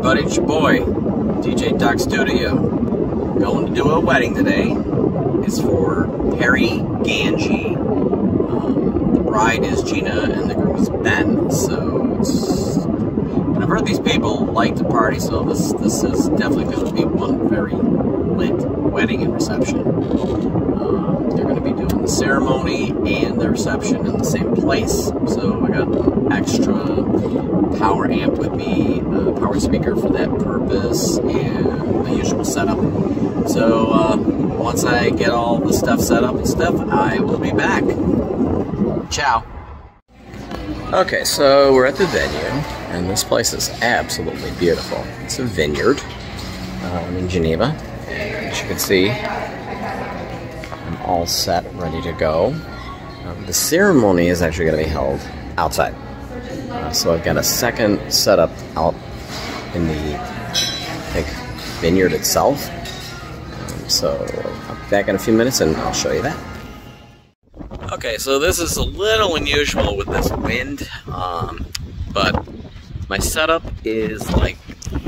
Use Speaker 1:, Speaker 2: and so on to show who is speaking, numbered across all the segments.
Speaker 1: everybody, it's your boy, DJ Doc Studio. Going to do a wedding today. It's for Harry Gange. The bride is Gina and the groom is Ben. So it's... And I've heard these people like to party, so this is definitely going to be one very lit wedding and reception. They're going to be doing the ceremony and the reception in the same place. So I got an extra power amp with me, a power speaker for that purpose, and the usual setup. So once I get all the stuff set up and stuff, I will be back. Ciao. Okay, so we're at the venue, and this place is absolutely beautiful. It's a vineyard in Geneva. As you can see, I'm all set, ready to go. The ceremony is actually going to be held outside. So I've got a second setup out in the, I think, vineyard itself. So I'll be back in a few minutes and I'll show you that. Okay, so this is a little unusual with this wind, but my setup is like...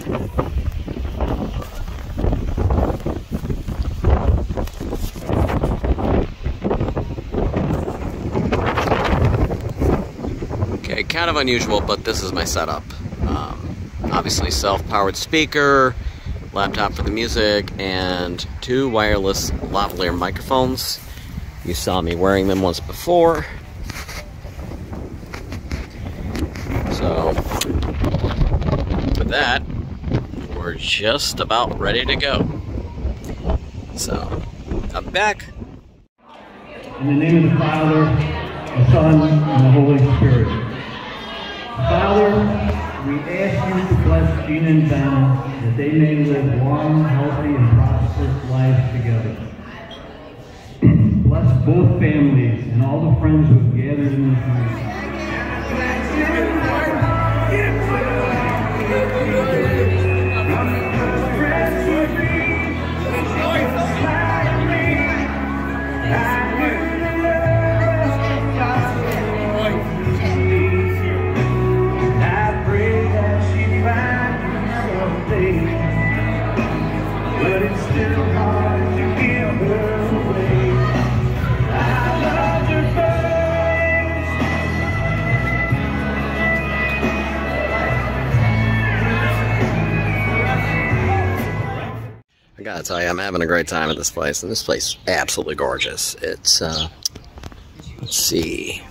Speaker 1: Okay, kind of unusual, but this is my setup. Obviously self-powered speaker, laptop for the music, and 2 wireless lavalier microphones. You saw me wearing them once before. So, with that, we're just about ready to go. So, I'm back.
Speaker 2: In the name of the Father, the Son, and the Holy Spirit. Father, we ask you to bless Gina and Ben, that they may live long, healthy, and prosperous lives together. Bless both families and all the friends who have gathered in this room. I pray that she finds something, but it's still hard to give her away.
Speaker 1: I gotta tell you, I'm having a great time at this place, and this place is absolutely gorgeous. It's, let's see.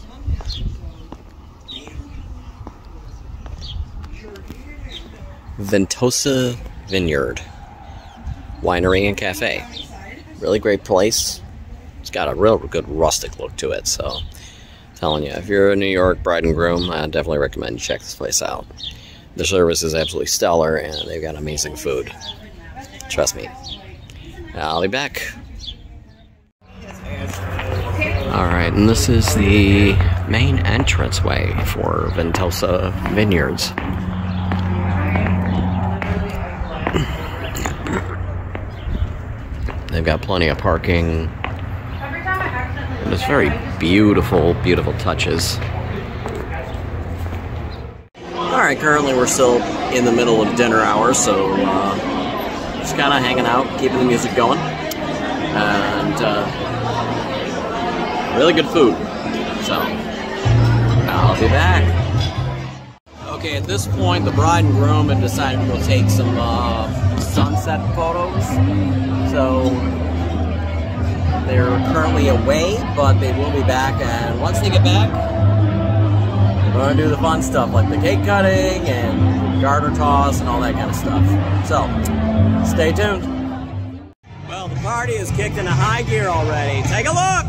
Speaker 1: Ventosa Vineyard Winery and Cafe. Really great place. It's got a real good rustic look to it, so I'm telling you, if you're a New York bride and groom, I definitely recommend you check this place out. The service is absolutely stellar, and they've got amazing food. Trust me. I'll be back. Alright, and this is the main entranceway for Ventosa Vineyards. They've got plenty of parking. And it's very beautiful, beautiful touches. Alright, currently we're still in the middle of dinner hour, so just kind of hanging out, keeping the music going, and really good food, so I'll be back. Okay, at this point the bride and groom have decided to go take some sunset photos, so they're currently away, but they will be back, and once they get back, we're going to do the fun stuff like the cake cutting and garter toss and all that kind of stuff. So, stay tuned. Well, the party is kicked into high gear already. Take a look!